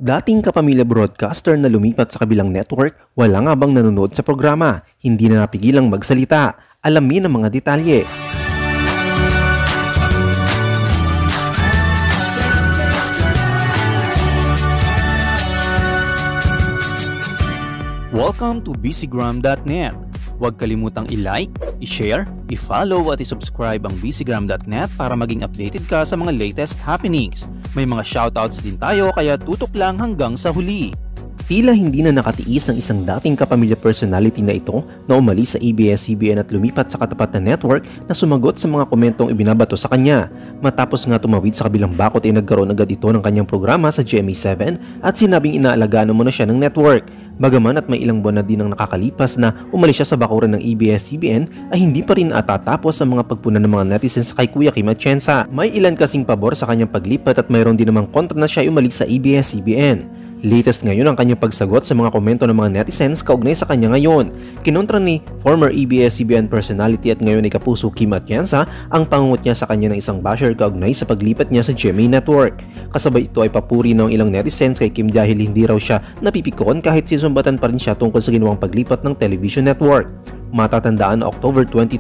Dating kapamilya broadcaster na lumipat sa kabilang network, wala nga bang nanonood sa programa? Hindi na napigilang magsalita. Alamin ang mga detalye. Welcome to bcgram.net. Huwag kalimutang i-like, i-share, i-follow at i-subscribe ang bcgram.net para maging updated ka sa mga latest happenings. May mga shoutouts din tayo kaya tutok lang hanggang sa huli. Tila hindi na nakatiis ang isang dating kapamilya personality na ito na umalis sa ABS-CBN at lumipat sa katapat na network na sumagot sa mga komentong ibinabato sa kanya. Matapos nga tumawid sa kabilang bakod ay nagkaroon agad ito ng kanyang programa sa GMA7 at sinabing inaalagaan mo na siya ng network. Bagaman at may ilang buwan na din ang nakakalipas na umalis siya sa bakuran ng ABS-CBN ay hindi pa rin atatapos ang mga pagpuna ng mga netizens kay Kuya Kim Atienza. May ilan kasing pabor sa kanyang paglipat at mayroon din namang kontra na siya ay umalis sa ABS-CBN. Latest ngayon ang kanyang pagsagot sa mga komento ng mga netizens kaugnay sa kanya ngayon. Kinontra ni former ABS-CBN personality at ngayon ay kapuso Kim Atienza ang pangungot niya sa kanya ng isang basher kaugnay sa paglipat niya sa GMA Network. Kasabay ito ay papuri ng ilang netizens kay Kim dahil hindi raw siya napipikon kahit sinusumbatan pa rin siya tungkol sa ginawang paglipat ng television network. Matatandaan na October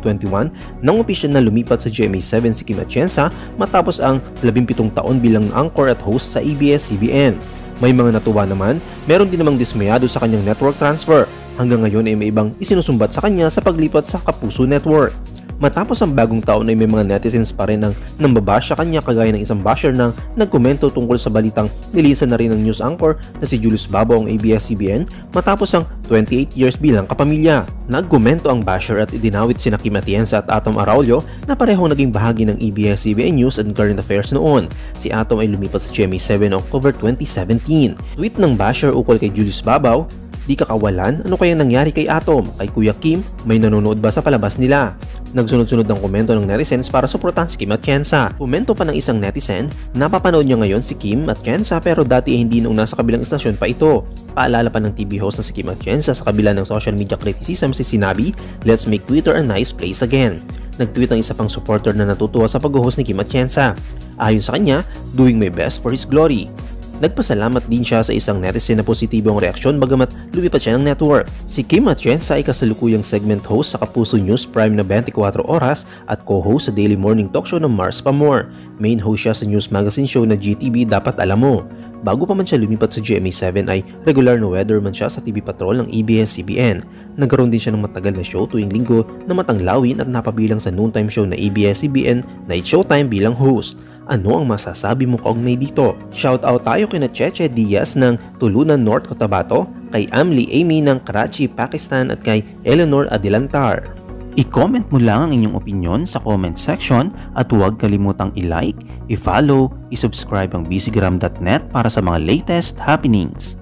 2021 nang opisyal na lumipat sa GMA7 si Kim Atienza matapos ang 17 taon bilang anchor at host sa ABS-CBN. May mga natuwa naman, meron din namang dismayado sa kanyang network transfer. Hanggang ngayon ay may ibang isinusumbat sa kanya sa paglipat sa Kapuso Network. Matapos ang bagong taon ay may mga netizens pa rin ang nambabasya kanya kagaya ng isang basher na nagkomento tungkol sa balitang nilisan na rin ng news anchor na si Julius Babaw ang ABS-CBN matapos ang 28 years bilang kapamilya. Nagkomento ang basher at idinawit sina Kim Atienza at Atom Araulio na parehong naging bahagi ng ABS-CBN News and Current Affairs noon. Si Atom ay lumipat sa GMA7 October 2017. Tweet ng basher ukol kay Julius Babaw, "Di ka kawalan? Ano kayang nangyari kay Atom? Kay Kuya Kim? May nanonood ba sa palabas nila?" Nagsunod-sunod ang komento ng netizens para suportahan si Kim Atienza. Komento pa ng isang netizen, napapanood niya ngayon si Kim Atienza pero dati hindi nung nasa kabilang istasyon pa ito. Paalala pa ng TV host na si Kim Atienza sa kabila ng social media criticism si sinabi, "Let's make Twitter a nice place again." Nag-tweet ang isa pang supporter na natutuwa sa pag-host ni Kim Atienza. Ayon sa kanya, "Doing my best for his glory." Nagpasalamat din siya sa isang netizen na positibo ang reaksyon bagamat lumipat siya ng network. Si Kim Atienza ay kasalukuyang segment host sa Kapuso News Prime na 24 oras at co-host sa daily morning talk show ng Mars Pa More. Main host siya sa news magazine show na GTV Dapat Alam Mo. Bago pa man siya lumipat sa GMA7 ay regular na weatherman siya sa TV Patrol ng ABS-CBN. Nagkaroon din siya ng matagal na show tuwing linggo na matanglawin at napabilang sa noontime show na ABS-CBN Night Showtime bilang host. Ano ang masasabi mo kaugnay dito? Shoutout tayo kina Cheche Diaz ng Tulunan North Cotabato, kay Amli Amy ng Karachi, Pakistan at kay Eleanor Adilantar. I-comment mo lang ang inyong opinion sa comment section at huwag kalimutang i-like, i-follow, i-subscribe ang bcgram.net para sa mga latest happenings.